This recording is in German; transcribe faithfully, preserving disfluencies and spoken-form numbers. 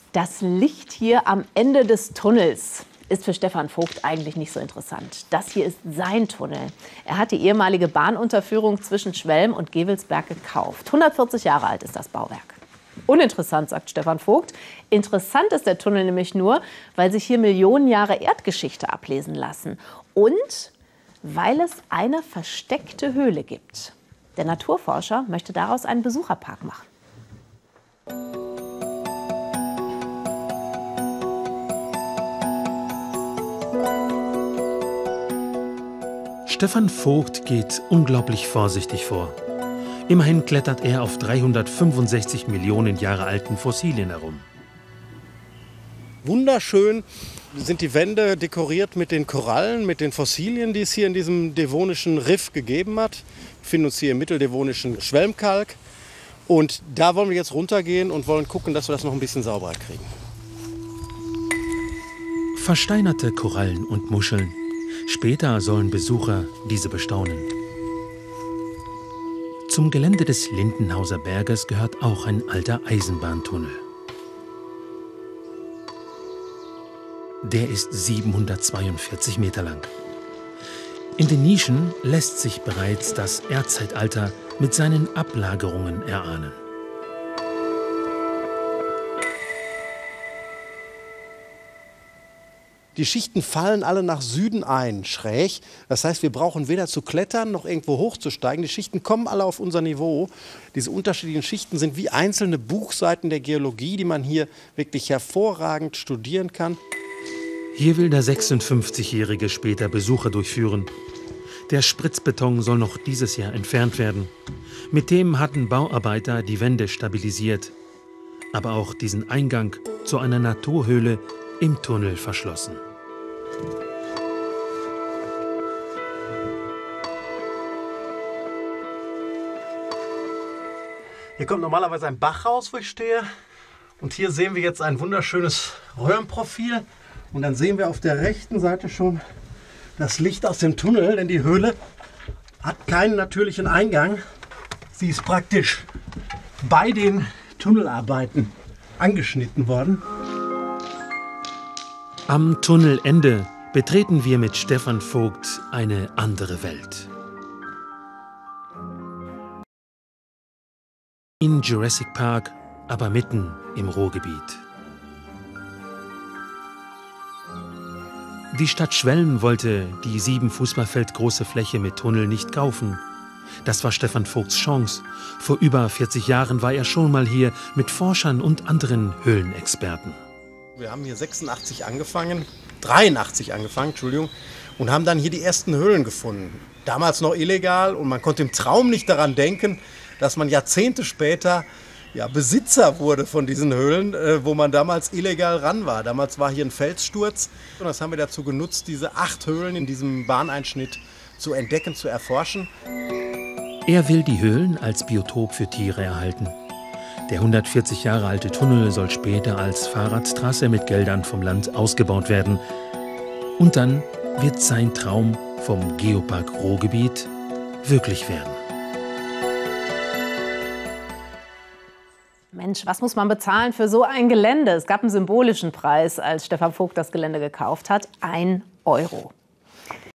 Das Licht hier am Ende des Tunnels ist für Stefan Vogt eigentlich nicht so interessant. Das hier ist sein Tunnel. Er hat die ehemalige Bahnunterführung zwischen Schwelm und Gevelsberg gekauft. hundertvierzig Jahre alt ist das Bauwerk. Uninteressant, sagt Stefan Vogt. Interessant ist der Tunnel nämlich nur, weil sich hier Millionen Jahre Erdgeschichte ablesen lassen. Und weil es eine versteckte Höhle gibt. Der Naturforscher möchte daraus einen Besucherpark machen. Stefan Vogt geht unglaublich vorsichtig vor. Immerhin klettert er auf dreihundertfünfundsechzig Millionen Jahre alten Fossilien herum. Wunderschön sind die Wände dekoriert mit den Korallen, mit den Fossilien, die es hier in diesem devonischen Riff gegeben hat. Wir befinden uns hier im mitteldevonischen Schwelmkalk. Und da wollen wir jetzt runtergehen und wollen gucken, dass wir das noch ein bisschen sauberer kriegen. Versteinerte Korallen und Muscheln. Später sollen Besucher diese bestaunen. Zum Gelände des Lindenhauser Berges gehört auch ein alter Eisenbahntunnel. Der ist siebenhundertzweiundvierzig Meter lang. In den Nischen lässt sich bereits das Erdzeitalter mit seinen Ablagerungen erahnen. Die Schichten fallen alle nach Süden ein, schräg. Das heißt, wir brauchen weder zu klettern noch irgendwo hochzusteigen. Die Schichten kommen alle auf unser Niveau. Diese unterschiedlichen Schichten sind wie einzelne Buchseiten der Geologie, die man hier wirklich hervorragend studieren kann. Hier will der sechsundfünfzigjährige später Besucher durchführen. Der Spritzbeton soll noch dieses Jahr entfernt werden. Mit dem hatten Bauarbeiter die Wände stabilisiert. Aber auch diesen Eingang zu einer Naturhöhle im Tunnel verschlossen. Hier kommt normalerweise ein Bach raus, wo ich stehe. Und hier sehen wir jetzt ein wunderschönes Röhrenprofil. Und dann sehen wir auf der rechten Seite schon das Licht aus dem Tunnel, denn die Höhle hat keinen natürlichen Eingang. Sie ist praktisch bei den Tunnelarbeiten angeschnitten worden. Am Tunnelende betreten wir mit Stefan Vogt eine andere Welt. In Jurassic Park, aber mitten im Ruhrgebiet. Die Stadt Schwelm wollte die sieben Fußballfeld große Fläche mit Tunnel nicht kaufen. Das war Stefan Vogts Chance. Vor über vierzig Jahren war er schon mal hier mit Forschern und anderen Höhlenexperten. Wir haben hier sechsundachtzig angefangen, dreiundachtzig angefangen, Entschuldigung, und haben dann hier die ersten Höhlen gefunden. Damals noch illegal und man konnte im Traum nicht daran denken, dass man Jahrzehnte später ja, Besitzer wurde von diesen Höhlen, äh, wo man damals illegal ran war. Damals war hier ein Felssturz und das haben wir dazu genutzt, diese acht Höhlen in diesem Bahneinschnitt zu entdecken, zu erforschen. Er will die Höhlen als Biotop für Tiere erhalten. Der hundertvierzig Jahre alte Tunnel soll später als Fahrradstraße mit Geldern vom Land ausgebaut werden. Und dann wird sein Traum vom Geopark Ruhrgebiet wirklich werden. Mensch, was muss man bezahlen für so ein Gelände? Es gab einen symbolischen Preis, als Stefan Vogt das Gelände gekauft hat. Ein Euro.